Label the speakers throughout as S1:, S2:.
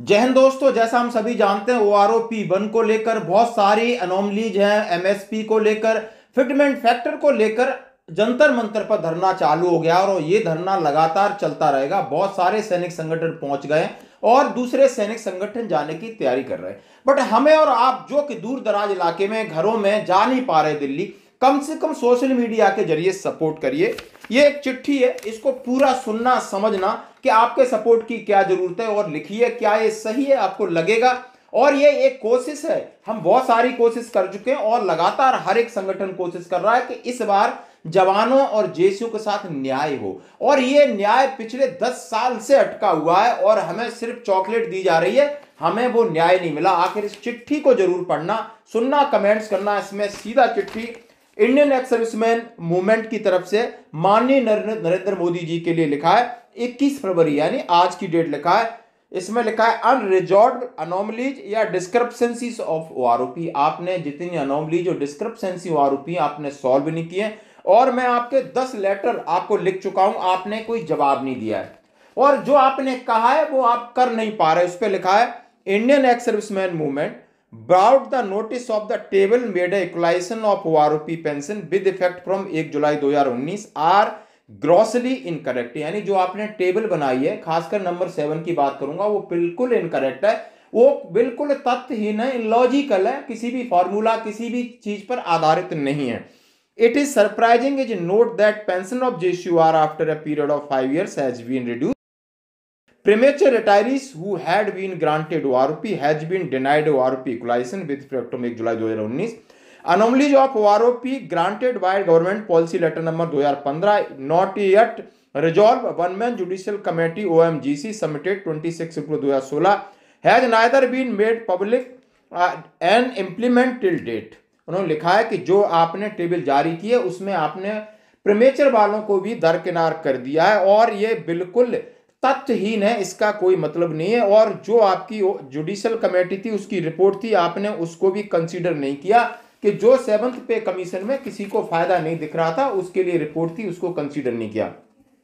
S1: जय हिंद दोस्तों, जैसा हम सभी जानते हैं ओआरओपी 1 को लेकर बहुत सारी अनोमलीज हैं। एमएसपी को लेकर, फिटमेंट फैक्टर को लेकर जंतर मंतर पर धरना चालू हो गया और ये धरना लगातार चलता रहेगा। बहुत सारे सैनिक संगठन पहुंच गए और दूसरे सैनिक संगठन जाने की तैयारी कर रहे हैं। बट हमें और आप जो कि दूर दराज इलाके में घरों में जा नहीं पा रहे दिल्ली, कम से कम सोशल मीडिया के जरिए सपोर्ट करिए। ये एक चिट्ठी है, इसको पूरा सुनना, समझना कि आपके सपोर्ट की क्या जरूरत है और लिखिए क्या ये सही है, आपको लगेगा। और ये एक कोशिश है, हम बहुत सारी कोशिश कर चुके हैं और लगातार हर एक संगठन कोशिश कर रहा है कि इस बार जवानों और जेसीओ के साथ न्याय हो। और ये न्याय पिछले 10 साल से अटका हुआ है और हमें सिर्फ चॉकलेट दी जा रही है, हमें वो न्याय नहीं मिला। आखिर इस चिट्ठी को जरूर पढ़ना, सुनना, कमेंट्स करना। इसमें सीधा चिट्ठी इंडियन एक्स सर्विसमैन मूवमेंट की तरफ से माननीय नरेंद्र मोदी जी के लिए लिखा है। 21 फरवरी यानी आज की डेट लिखा है। इसमें लिखा है अनरिजॉल्व्ड अनोमलीज या डिस्क्रपेंसीज ऑफ ओआरओपी। आपने जितनी अनोमलीज और डिस्क्रपेंसी ओआरओपी आपने सॉल्व नहीं किए और मैं आपके 10 लेटर आपको लिख चुका हूं, आपने कोई जवाब नहीं दिया है और जो आपने कहा है वो आप कर नहीं पा रहे। उस पर लिखा है Indian ex servicemen movement brought the notice of the table made a equalization of OROP pension with effect from 1 July 2019 are grossly incorrect। यानी जो आपने टेबल बनाई है, खासकर नंबर 7 की बात करूंगा, वो बिल्कुल इनकरेक्ट है, वो बिल्कुल तथ्यहीन है, इलॉजिकल है, किसी भी फॉर्मूला किसी भी चीज पर आधारित नहीं है। It is surprising is note that pension of JCUR after a period of 5 years has been reduced. Premature retirees who had been granted ORP has been denied ORP equalization with effect from 1 July 2019। Anomalies of ORP granted by government policy letter number 2015 not yet resolved। One man judicial committee OMGC submitted 26 April 2016 has neither been made public and implement till date। उन्होंने लिखा है कि जो आपने table जारी की है उसमें आपने प्रीमेचर वालों को भी दरकिनार कर दिया है और ये बिल्कुल तथ्यहीन है, इसका कोई मतलब नहीं है। और जो आपकी जुडिशियल कमेटी थी उसकी रिपोर्ट थी, आपने उसको भी कंसीडर नहीं किया कि जो 7th पे कमीशन में किसी को फायदा नहीं दिख रहा था उसके लिए रिपोर्ट थी, उसको कंसीडर नहीं किया।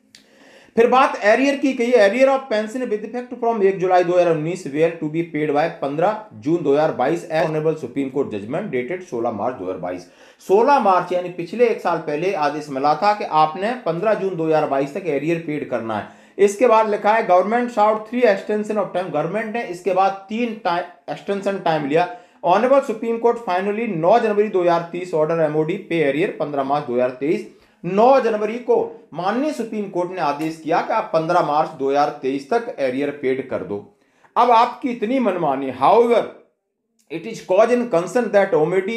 S1: फिर बात एरियर की कही, arrear of pension with effect from 1 July 2019 were to be paid by 15 June 2022 as honourable Supreme Court judgement dated 16 March 2022। 16 March यानी पिछले एक साल पहले आदेश मिला था कि आपने 15 जून 2022 तक एरियर पेड करना है। इसके बाद लिखा है government sought 3 extension of time. Government ने इसके बाद 3 एक्सटेंशन टाइम लिया। Honourable Supreme Court finally 9 January 2023 order MOD pay arrear 15 March 2023। 9 जनवरी को माननीय सुप्रीम कोर्ट ने आदेश किया कि आप 15 मार्च 2023 तक एरियर पेड कर दो। अब आपकी इतनी मनमानी, however it is cause in concern that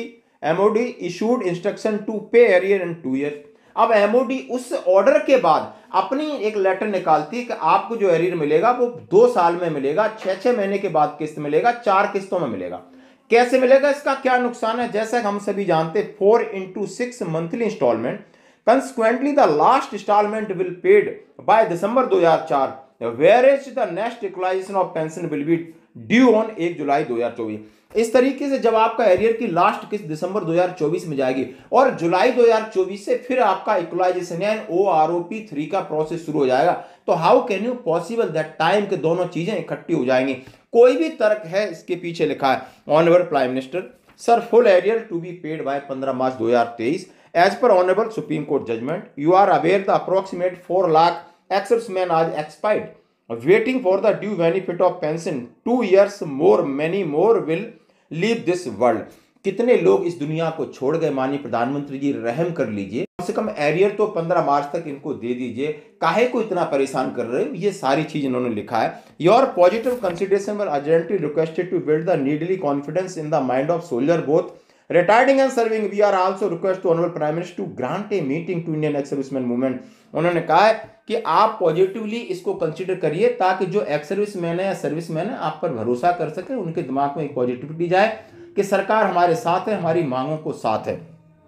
S1: MOD issued instruction to pay arrear in 2 years. अब एमओडी उस ऑर्डर के बाद अपनी एक लेटर निकालती है कि आपको जो एरियर मिलेगा वो 2 साल में मिलेगा, 6 महीने के बाद किस्त मिलेगा, 4 किस्तों में मिलेगा। कैसे मिलेगा, इसका क्या नुकसान है? जैसा हम सभी जानते 4 into 6 monthly instalment. Consequently, the last installment will paid by December 2004, whereas the next equalization of pension will be due on 1 July 2024। इस तरीके से जब आपका एरियर की लास्ट किस्त दिसंबर 2024 में जाएगी और जुलाई 2024 से फिर आपका इक्वलाइजेशन यानी OROP 3 का प्रोसेस शुरू हो जाएगा, तो how can you possible that time के दोनों चीजें इकट्ठी हो जाएंगी? कोई भी तर्क है इसके पीछे लिखा है honourable prime minister sir full arrear to be paid by 15 March 2023 as per honourable Supreme Court judgement. You are aware the approximate 4 lakh ex servicemen आज expired waiting for the due benefit of pension 2 years more, many more will leave this world. कितने लोग इस दुनिया को छोड़ गए? माननीय प्रधानमंत्री जी रहम कर लीजिए, कम से कम एरियर तो 15 मार्च तक इनको दे दीजिए, काहे को इतना परेशान कर रहे हो? ये सारी चीज इन्होंने लिखा है। Your positive consideration were urgently requested to build the needy confidence in the mind of soldier both retiring and serving। we are also request to honorable prime minister to grant a meeting to Indian ex servicemen movement। उन्होंने कहा है कि आप positively इसको consider करिए ताकि जो ex serviceman है या सर्विसमैन है आप पर भरोसा कर सके, उनके दिमाग में एक पॉजिटिविटी जाए कि सरकार हमारे साथ है, हमारी मांगों को साथ है।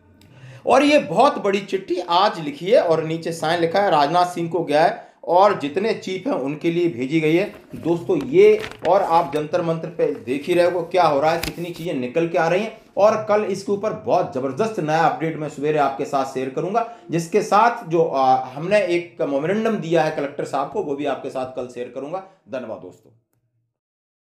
S1: और ये बहुत बड़ी चिट्ठी आज लिखी है और नीचे साइन लिखा है राजनाथ सिंह को गया है और जितने चीफ हैं उनके लिए भेजी गई है। दोस्तों ये और आप जंतर मंत्र पे देख ही रहे हो क्या हो रहा है, कितनी चीजें निकल के आ रही हैं और कल इसके ऊपर बहुत जबरदस्त नया अपडेट मैं सवेरे आपके साथ शेयर करूंगा, जिसके साथ जो हमने एक मेमोरेंडम दिया है कलेक्टर साहब को वो भी आपके साथ कल शेयर करूंगा। धन्यवाद दोस्तों।